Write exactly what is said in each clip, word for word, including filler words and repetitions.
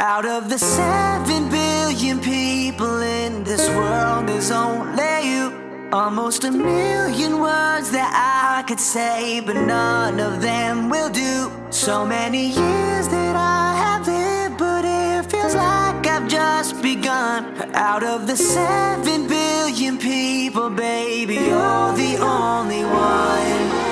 Out of the seven billion people in this world, there's only you. Almost a million words that I could say, but none of them will do. So many years that I have lived, but it feels like I've just begun. Out of the seven billion people, baby, you're the only one.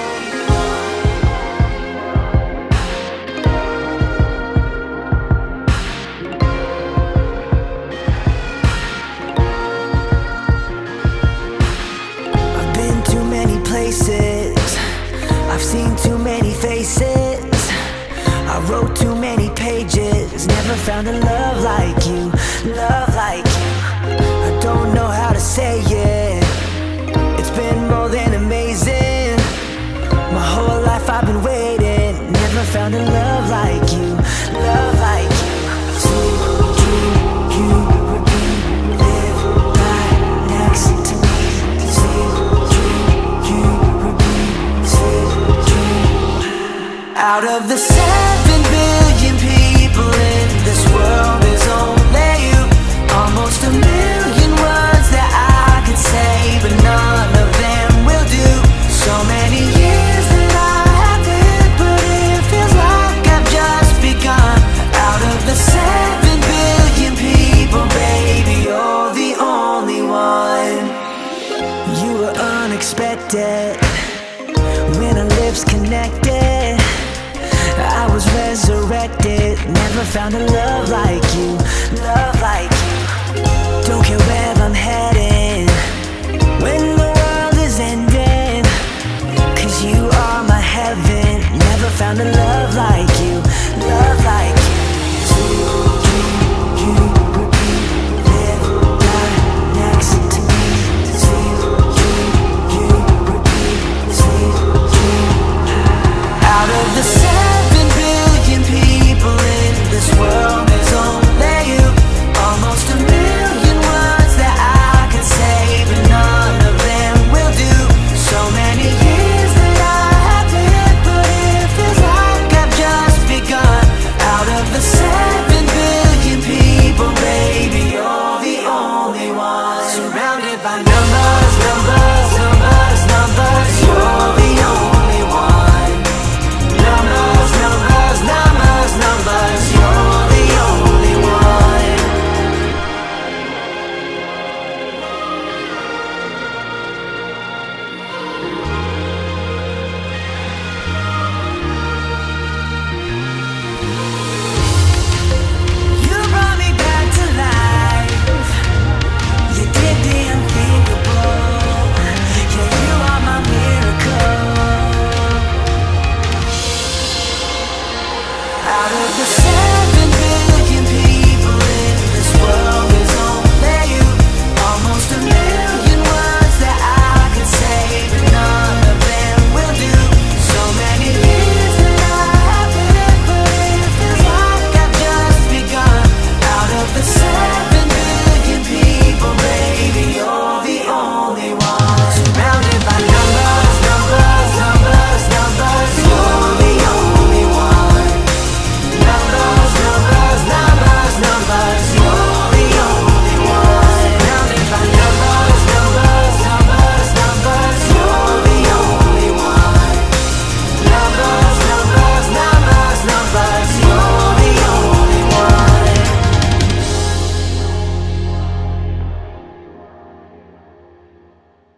I've seen too many faces, I wrote too many pages, never found a love like you, love like you. I don't know how to say it, it's been more than amazing. My whole life I've been waiting, never found a love like you, love like you. Sweet dream, you would be, live right next to me. Sweet dream, you would be, sweet dream. Out of the seven billion people in this world, there's only you. Almost a million words that I could say, but none of them will do. So many years that I have lived, but it feels like I've just begun. Out of the seven billion people, baby, you're the only one. You were unexpected when our lips connected. I was resurrected, never found a love like you, love like you. Don't care where I'm heading when the world is ending, 'cause you are my heaven, never found a love like you, love like you. Sweet dream, you would be, live right next to me. Sweet dream, you would be, sweet dream. Out of the sun